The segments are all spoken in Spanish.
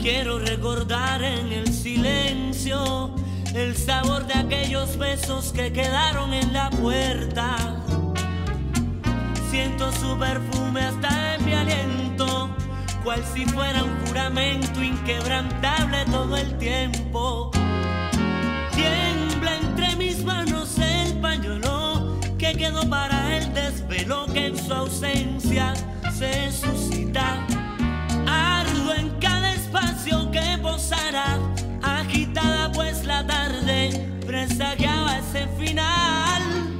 Quiero recordar en el silencio el sabor de aquellos besos que quedaron en la puerta. Siento su perfume hasta en mi aliento, cual si fuera un juramento inquebrantable todo el tiempo. Tiembla entre mis manos el pañuelo que quedó para el desvelo que en su ausencia se suscita. Ardo en cada espacio que posara, agitada pues la tarde presagiaba ese final.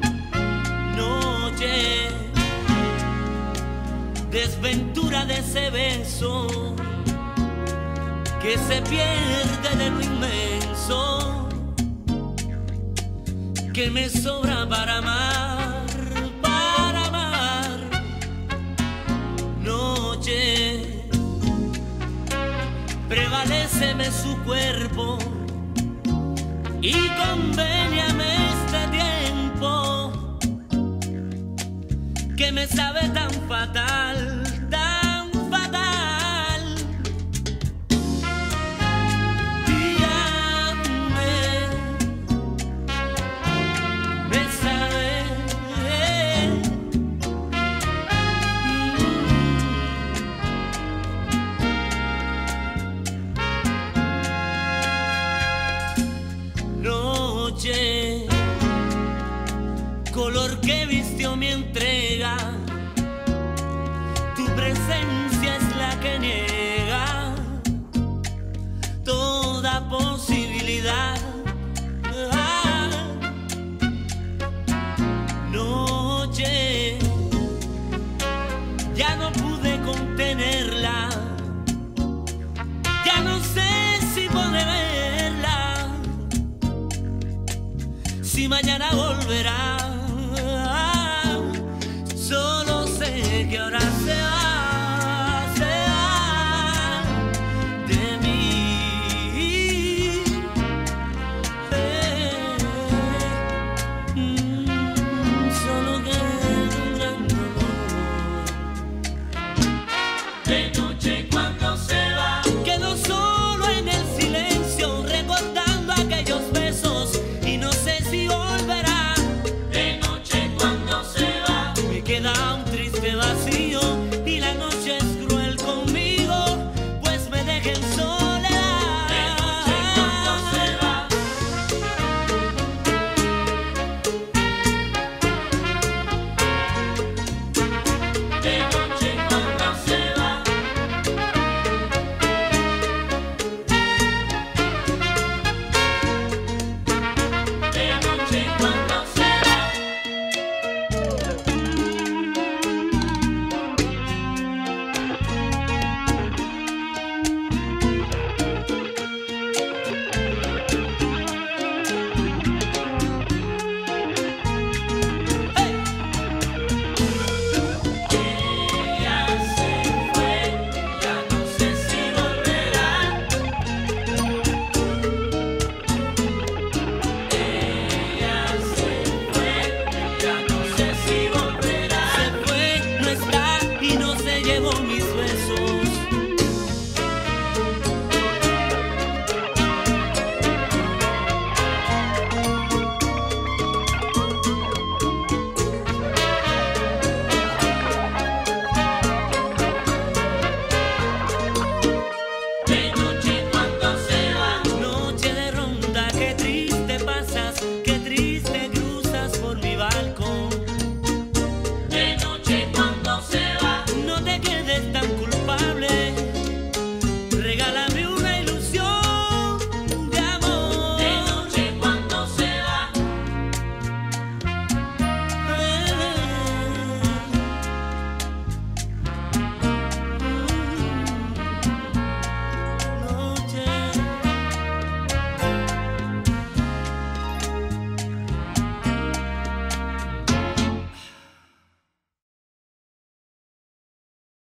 Noche, desventura de ese beso que se pierde de lo inmenso, que me sobra para amar, para amar. Noche, prevaléceme su cuerpo y convéniame este tiempo que me sabe tan fatal, tan fatal. Dígame, me sabe. Noche, color que vistió mi entrega, tu presencia es la que niega toda posibilidad. Noche, ya no pude contenerla, ya no sé si podré verla, si mañana volverá. Solo sé que ahora se va de mí. Solo queda un gran dolor. De noche cuando se va, Quedo solo en el silencio, recordando aquellos besos y no sé si volverá. de noche cuando se va, Me queda un triste vacío.